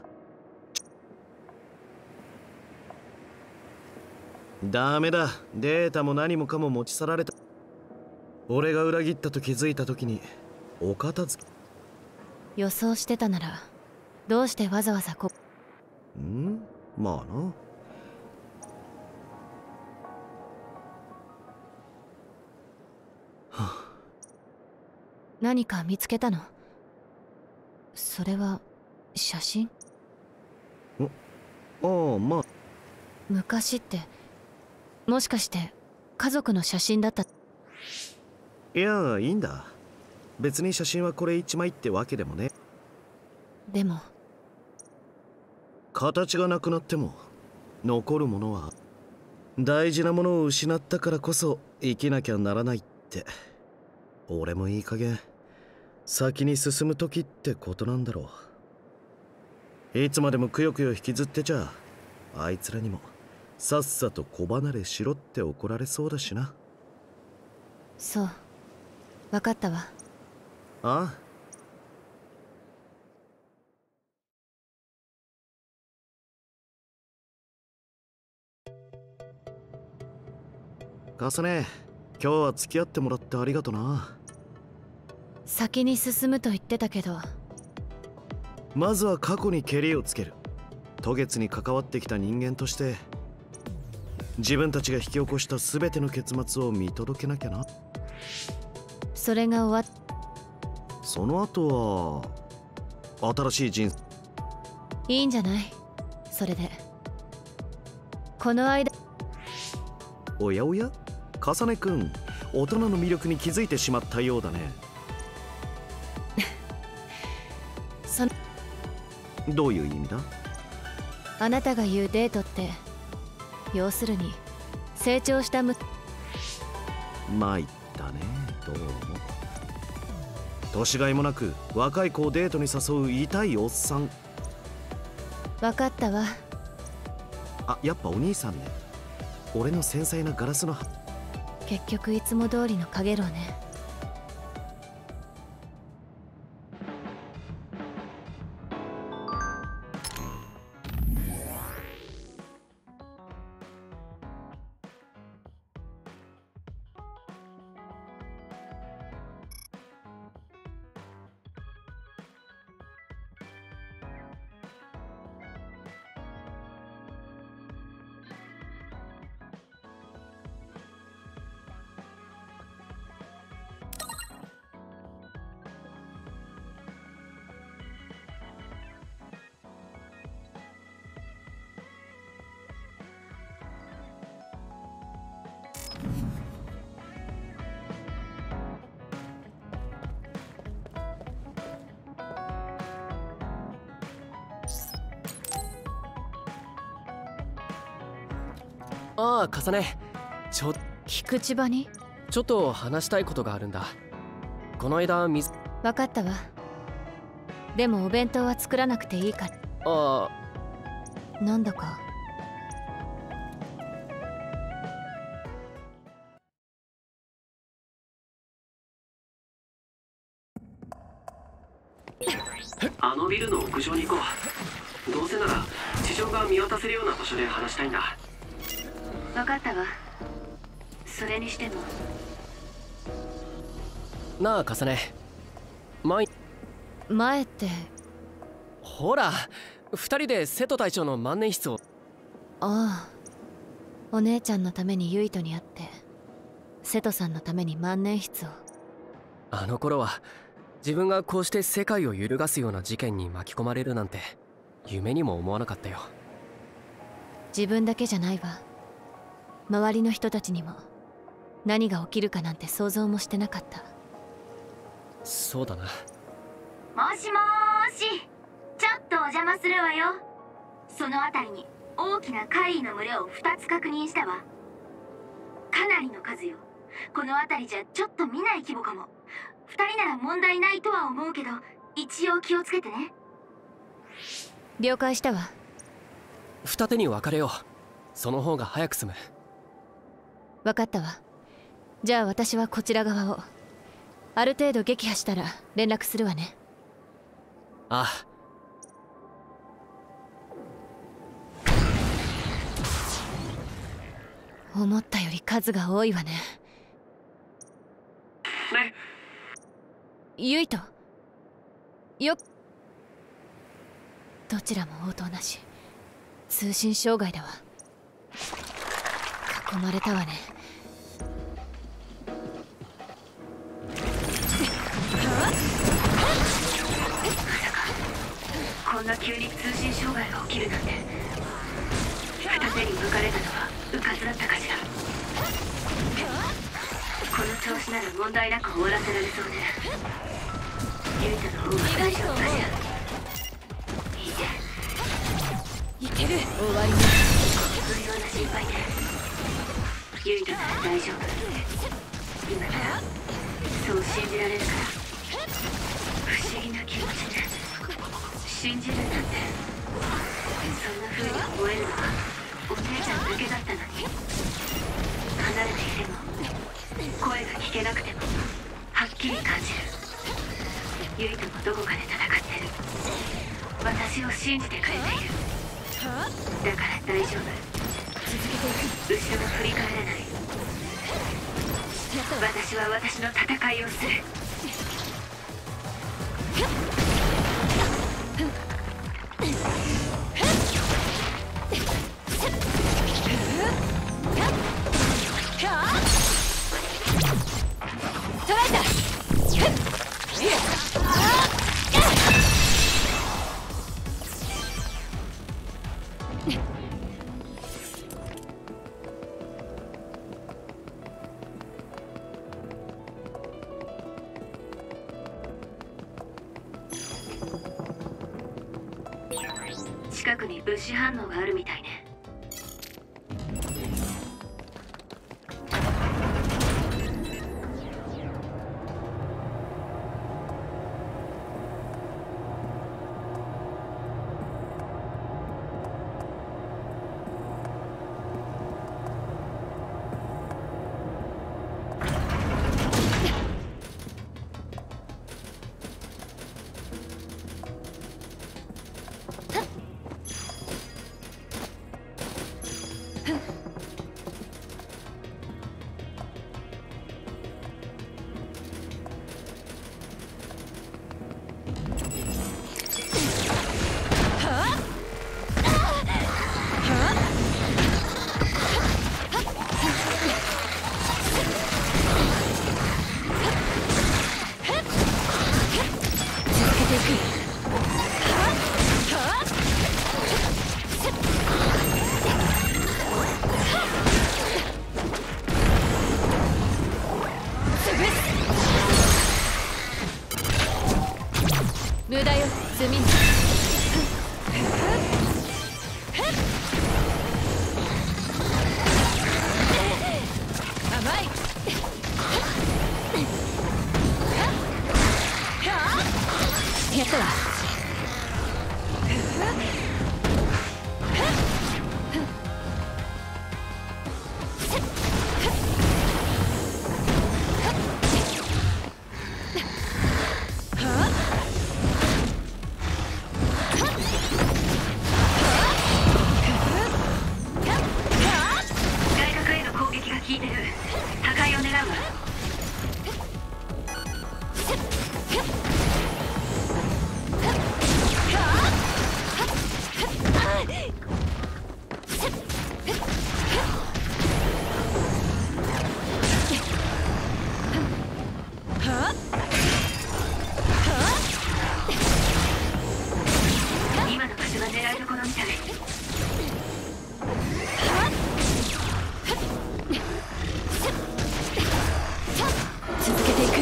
ダメだ。データも何もかも持ち去られた。俺が裏切ったと気づいた時にお片付け。 予想してたならどうしてわざわざまあな。 何か見つけたの？それは写真？ ああ、まあ。 昔ってもしかして家族の写真だった？ いや、いいんだ。別に写真はこれ一枚ってわけでもね。 でも形がなくなっても残るものは大事なものを失ったからこそ生きなきゃならないって。俺もいい加減先に進む時ってことなんだろう。いつまでもくよくよ引きずってちゃあいつらにもさっさと子離れしろって怒られそうだしな。 そう、分かったわ。 ああ。かさね、今日は付き合ってもらってありがとな。 先に進むと言ってたけど、 まずは過去にケリをつける。渡月に関わってきた人間として自分たちが引き起こした全ての結末を見届けなきゃな。 それが終わっその後は新しい人生。 いいんじゃない。それでこの間。 おやおや、かさねくん、大人の魅力に気づいてしまったようだね。どういう意味だ？ あなたが言うデートって要するに成長した参ったね。どうも年がいもなく若い子をデートに誘う痛いおっさん。 分かったわ。 あ、やっぱお兄さんね。俺の繊細なガラスの結局いつも通りのかげろうね。 ああ、かさね。 菊池場にちょっと話したいことがあるんだ。この間分かったわ。でもお弁当は作らなくていいから。 ああ。なんだかあのビルの屋上に行こう。どうせなら地上が見渡せるような場所で話したいんだ。 分かったわ。それにしてもなあカサネ、 前ってほら二人で瀬戸隊長の万年筆を。 ああ、お姉ちゃんのためにユイトに会って瀬戸さんのために万年筆を。 あの頃は自分がこうして世界を揺るがすような事件に巻き込まれるなんて夢にも思わなかったよ。 自分だけじゃないわ。周りの人たちにも何が起きるかなんて想像もしてなかった。 そうだな。 もしもーし、ちょっとお邪魔するわよ。その辺りに大きな怪異の群れを2つ確認したわ。かなりの数よ。この辺りじゃちょっと見ない規模かも。2人なら問題ないとは思うけど、一応気をつけてね。 了解したわ。 二手に分かれよう。その方が早く済む。 分かったわ。じゃあ私はこちら側を。ある程度撃破したら連絡するわね。 ああ。思ったより数が多いわね。ユイトよ。どちらも応答なし。通信障害だわ。囲まれたわね。 こんな急に通信障害が起きるなんて。二手に分かれたのはうかつだったかしら。この調子なら問題なく終わらせられそうね。ユイトの方が大丈夫かしら。 いける。終わりね。 無用な心配で。ユイトなら大丈夫。今ならそう信じられるから。不思議な気持ちで信じるなんて。そんな風に思えるのはお姉ちゃんだけだったのに。離れていても声が聞けなくてもはっきり感じる。ユイトもどこかで戦ってる。私を信じてくれている。だから大丈夫。後ろを振り返らない。私は私の戦いをする。 捕らえた。 近くに物資反応があるみたいね。無駄よ、積み甘い。やったわ。 今の場所が狙いどころみたい。 続けていく。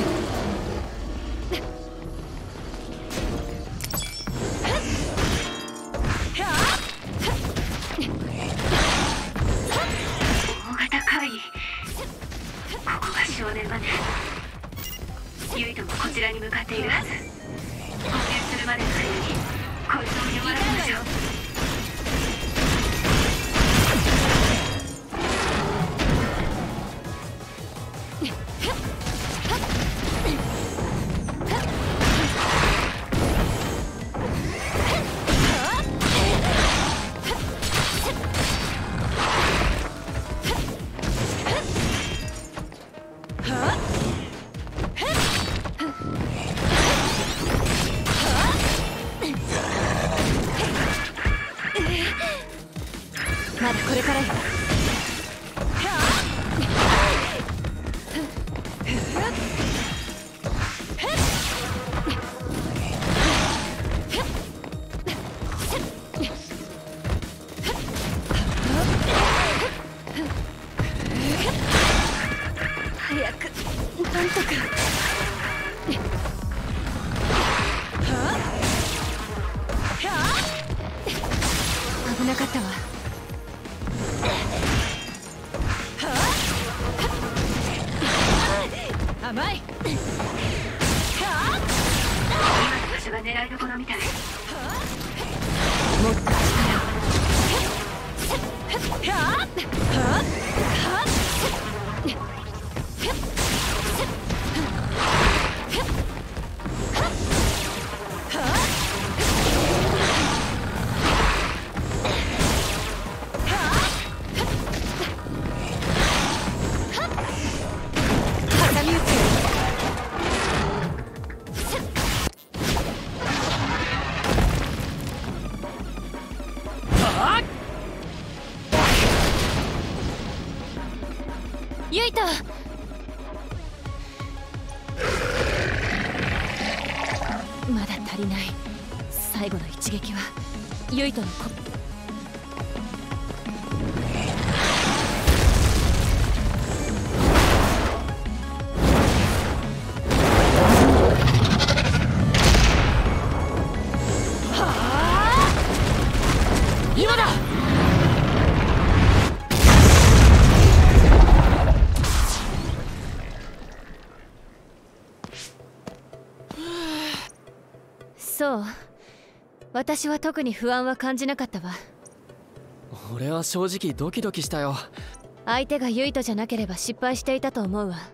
大型怪異。ここが少年マネ。ユイトもこちらに向かっているはず。合流するまでの間にこいつを弱らせましょう。 まだこれからよ。早くなんとか。危なかったわ。甘い。 今の場所が狙いどころみたい。 もっとユイト。まだ足りない。最後の一撃はユイトの今だ。そう、私は特に不安は感じなかったわ。 俺は正直ドキドキしたよ。 相手がユイトじゃなければ失敗していたと思うわ。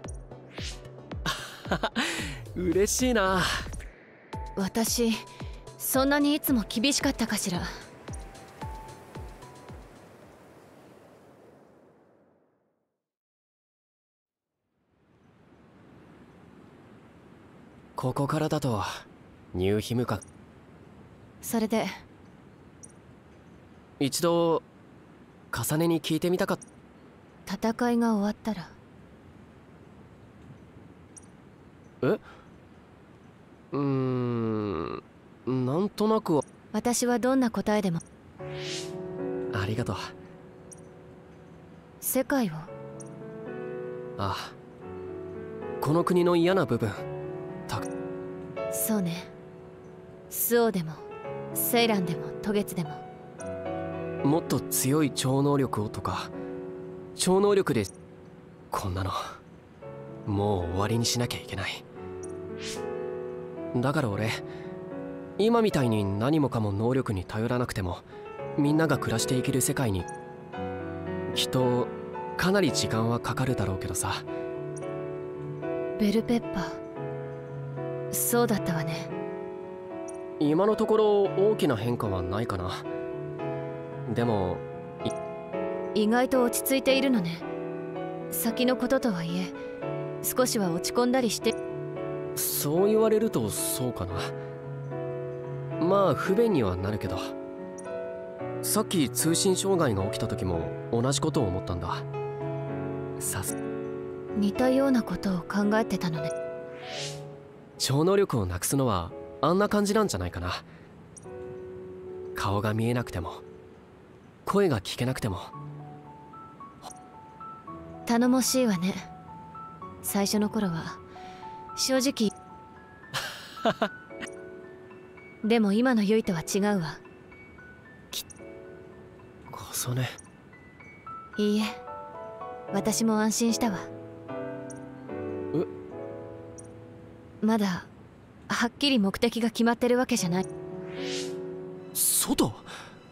嬉しいな。 私そんなにいつも厳しかったかしら。 ここからだとニューヒムか。 それで一度重ねに聞いてみたかった。 戦いが終わったら。 なんとなくは。 私はどんな答えでも。 ありがとう。 世界を。 ああ、この国の嫌な部分そうね。スオでもセイランでも渡月でも。 もっと強い超能力をとか、超能力でこんなのもう終わりにしなきゃいけない。だから俺今みたいに何もかも能力に頼らなくてもみんなが暮らしていける世界に、きっとかなり時間はかかるだろうけどさ。 ベルペッパー、そうだったわね。 今のところ大きな変化はないかな。でも意外と落ち着いているのね。先のこととはいえ少しは落ち込んだりして。 そう言われるとそうかな。まあ不便にはなるけど、さっき通信障害が起きた時も同じことを思ったんだ。 似たようなことを考えてたのね。 超能力をなくすのはあんな感じなんじゃないかな。顔が見えなくても声が聞けなくても。 頼もしいわね。最初の頃は正直でも今のユイとは違うわ。 重ね。 いいえ、私も安心したわ。まだはっきり目的が決まってるわけじゃない。 外？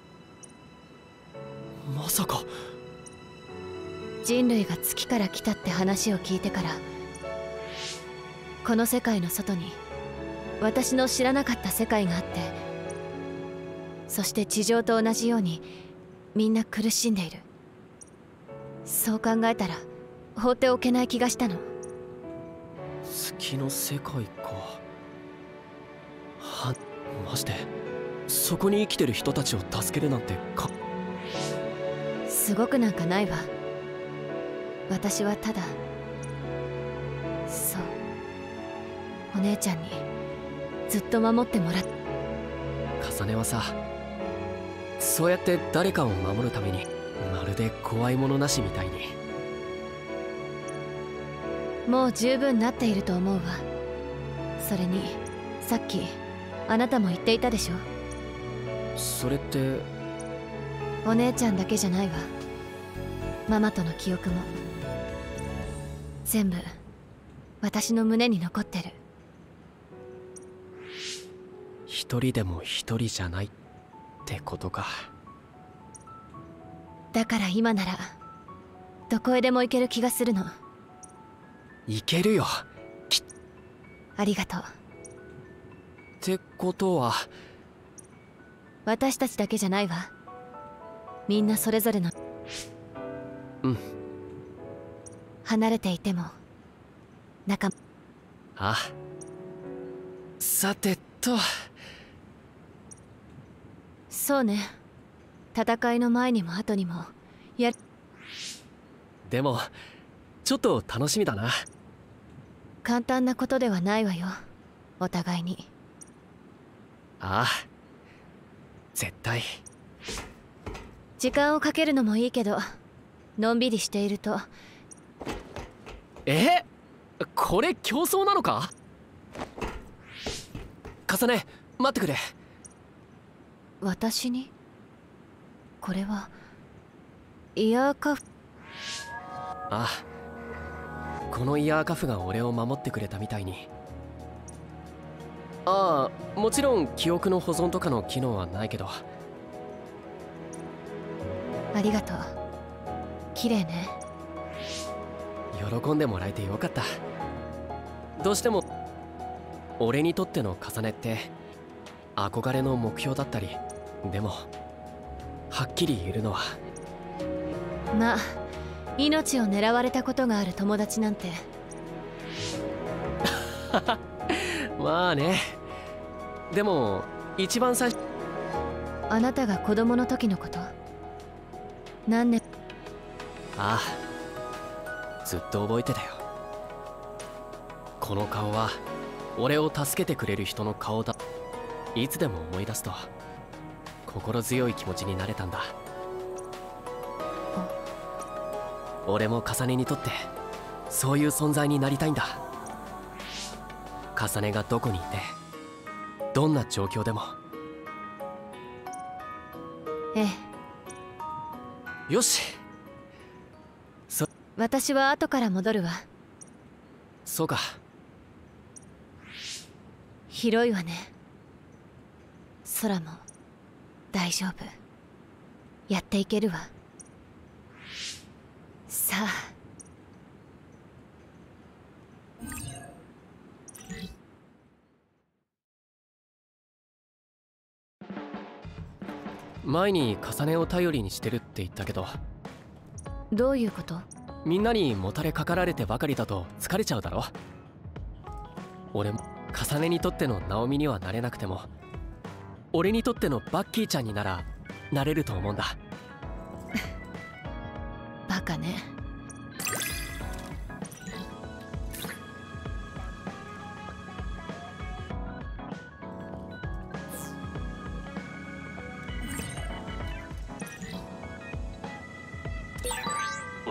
まさか人類が月から来たって話を聞いてから、この世界の外に私の知らなかった世界があって、そして地上と同じようにみんな苦しんでいる。そう考えたら放っておけない気がしたの。 月の世界か。マジでそこに生きてる人たちを助けるなんてすごくなんかないわ。私はただ、そう、お姉ちゃんにずっと守ってもらっ。 重ねはさ、そうやって誰かを守るためにまるで怖いものなしみたいに。 もう十分なっていると思うわ。それにさっきあなたも言っていたでしょ。 それってお姉ちゃんだけじゃないわ。ママとの記憶も全部私の胸に残ってる。 一人でも一人じゃないってことか。 だから今ならどこへでも行ける気がするの。 行けるよ。 ありがとう。 ってことは私たちだけじゃないわ。みんなそれぞれの。 うん。 離れていても仲間。 あ、さてと。 そうね、戦いの前にも後にもやる。 でもちょっと楽しみだな。 簡単なことではないわよ、お互いに。 ああ、絶対。 時間をかけるのもいいけど、のんびりしていると。 これ競争なのか？重ね、待ってくれ。 私に？これはイヤーカフ。 ああ、このイヤーカフが俺を守ってくれたみたいに。ああ、もちろん記憶の保存とかの機能はないけど。 ありがとう。綺麗ね。 喜んでもらえてよかった。どうしても俺にとっての重ねって憧れの目標だったり。でもはっきり言えるのは、 まあ命を狙われたことがある友達なんてまあね。でも一番最初。 あなたが子供の時のこと。何年。 ああ、ずっと覚えてたよ。この顔は俺を助けてくれる人の顔だ。いつでも思い出すと心強い気持ちになれたんだ。俺も重ねにとってそういう存在になりたいんだ。重ねがどこにいてどんな状況でも。 ええ。 よし。 私は後から戻るわ。 そうか。 広いわね。空も大丈夫。やっていけるわ。さあ。 前に重ねを頼りにしてるって言ったけど。 どういうこと？ みんなにもたれかかられてばかりだと疲れちゃうだろ。俺も重ねにとってのナオミにはなれなくても俺にとってのバッキーちゃんにならなれると思うんだ。 バカね。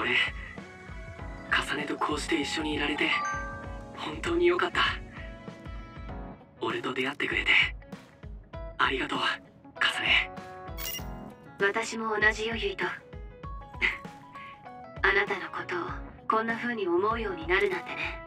俺重ねとこうして一緒にいられて本当によかった。俺と出会ってくれてありがとう重ね。 私も同じよユイとあなたのことをこんな風に思うようになるなんてね。